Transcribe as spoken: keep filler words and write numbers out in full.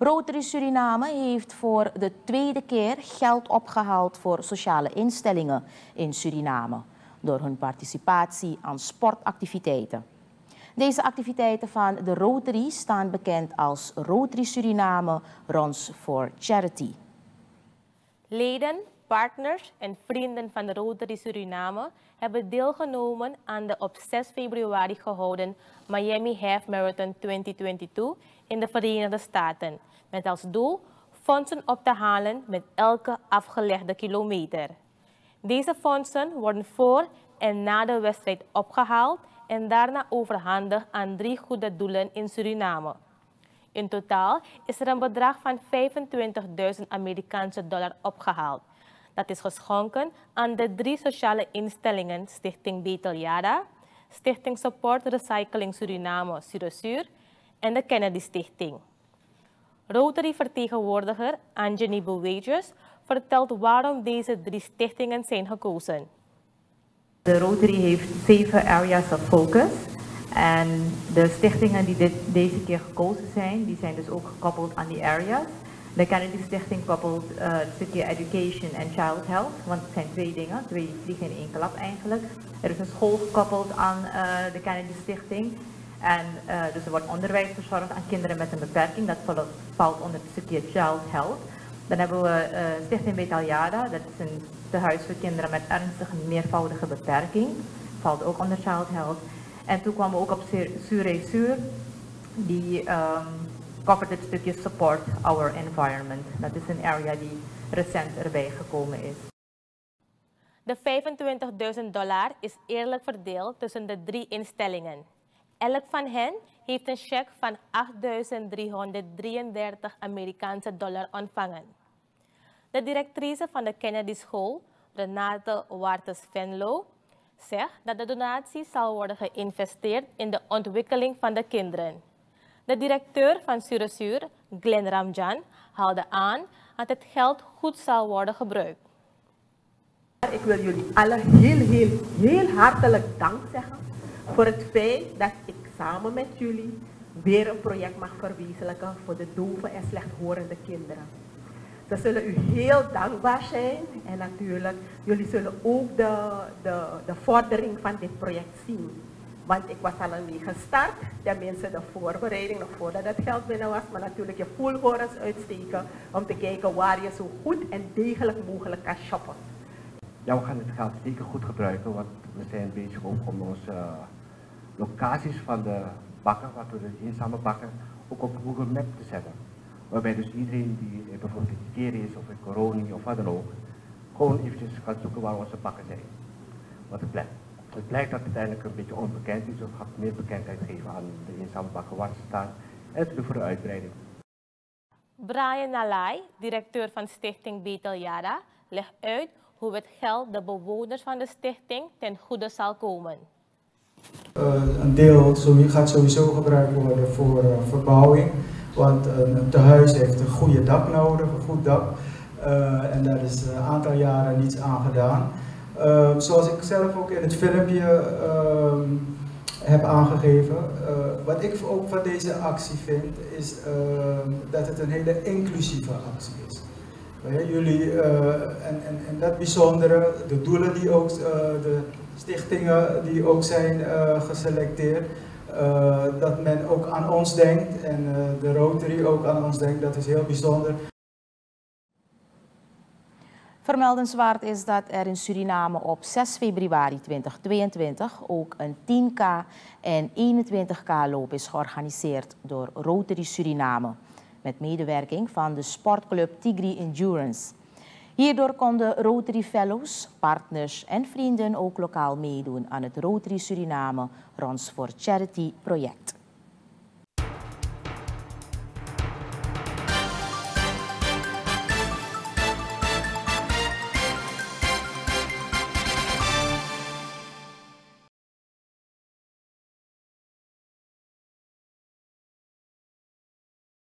Rotary Suriname heeft voor de tweede keer geld opgehaald voor sociale instellingen in Suriname door hun participatie aan sportactiviteiten. Deze activiteiten van de Rotary staan bekend als Rotary Suriname Runs for Charity. Leden, partners en vrienden van de Rotary Suriname hebben deelgenomen aan de op zes februari gehouden Miami Half Marathon twintig tweeëntwintig in de Verenigde Staten, met als doel fondsen op te halen met elke afgelegde kilometer. Deze fondsen worden voor en na de wedstrijd opgehaald en daarna overhandigd aan drie goede doelen in Suriname. In totaal is er een bedrag van vijfentwintigduizend Amerikaanse dollar opgehaald. Dat is geschonken aan de drie sociale instellingen Stichting Bethel Yara, Stichting Support Recycling Suriname Surosur en de Kennedy Stichting. Rotary-vertegenwoordiger Anjani Bowages vertelt waarom deze drie stichtingen zijn gekozen. De Rotary heeft zeven areas of focus en de stichtingen die dit, deze keer gekozen zijn, die zijn dus ook gekoppeld aan die areas. De Kennedy Stichting koppelt uh, het stukje education en child health, want het zijn twee dingen, twee vliegen in één klap eigenlijk. Er is een school gekoppeld aan uh, de Kennedy Stichting en uh, dus er wordt onderwijs verzorgd aan kinderen met een beperking, dat valt onder het stukje child health. Dan hebben we uh, Stichting Bethel Yara, dat is een tehuis voor kinderen met ernstige meervoudige beperking, valt ook onder child health. En toen kwamen we ook op Surosur, die um, covert het stukje support our environment. Dat is een area die recent erbij gekomen is. De vijfentwintigduizend dollar is eerlijk verdeeld tussen de drie instellingen. Elk van hen heeft een cheque van achtduizend driehonderddrieëndertig Amerikaanse dollar ontvangen. De directrice van de Kennedy School, Renate Wartes-Venlo, zegt dat de donatie zal worden geïnvesteerd in de ontwikkeling van de kinderen. De directeur van Surosur, Glenn Ramjan, haalde aan dat het geld goed zal worden gebruikt. Ik wil jullie allen heel, heel, heel hartelijk dank zeggen voor het feit dat ik samen met jullie weer een project mag verwezenlijken voor de dove en slechthorende kinderen. Ze zullen u heel dankbaar zijn en natuurlijk, jullie zullen ook de, de, de vordering van dit project zien. Want ik was al ermee gestart, tenminste de voorbereiding nog voordat het geld binnen was, maar natuurlijk je voelhorens uitsteken om te kijken waar je zo goed en degelijk mogelijk kan shoppen. Ja, we gaan het geld zeker goed gebruiken, want we zijn bezig ook om onze uh, locaties van de bakken, wat we de inzamelbakken, ook op Google Maps te zetten. Waarbij dus iedereen die bijvoorbeeld in Keer is of in Coroni of wat dan ook, gewoon eventjes kan zoeken waar onze bakken zijn. Wat het blijkt. Het blijkt dat het uiteindelijk een beetje onbekend is, of gaat meer bekendheid geven aan de inzamelbakken waar ze staan en natuurlijk voor de uitbreiding. Brian Nalai, directeur van Stichting Bethel Yara, legt uit hoe het geld de bewoners van de stichting ten goede zal komen. Uh, een deel gaat sowieso gebruikt worden voor uh, verbouwing, want uh, een tehuis heeft een goede dak nodig, een goed dak. Uh, en daar is een aantal jaren niets aan gedaan. Uh, zoals ik zelf ook in het filmpje uh, heb aangegeven, uh, wat ik ook van deze actie vind, is uh, dat het een hele inclusieve actie is. Uh, jullie, uh, en, en, en dat bijzondere, de doelen die ook, uh, de stichtingen die ook zijn uh, geselecteerd, uh, dat men ook aan ons denkt en uh, de Rotary ook aan ons denkt, dat is heel bijzonder. Vermeldenswaard is dat er in Suriname op zes februari tweeduizend tweeëntwintig ook een tien K en eenentwintig K loop is georganiseerd door Rotary Suriname, met medewerking van de sportclub Tigri Endurance. Hierdoor konden Rotary Fellows, partners en vrienden ook lokaal meedoen aan het Rotary Suriname Runs for Charity project.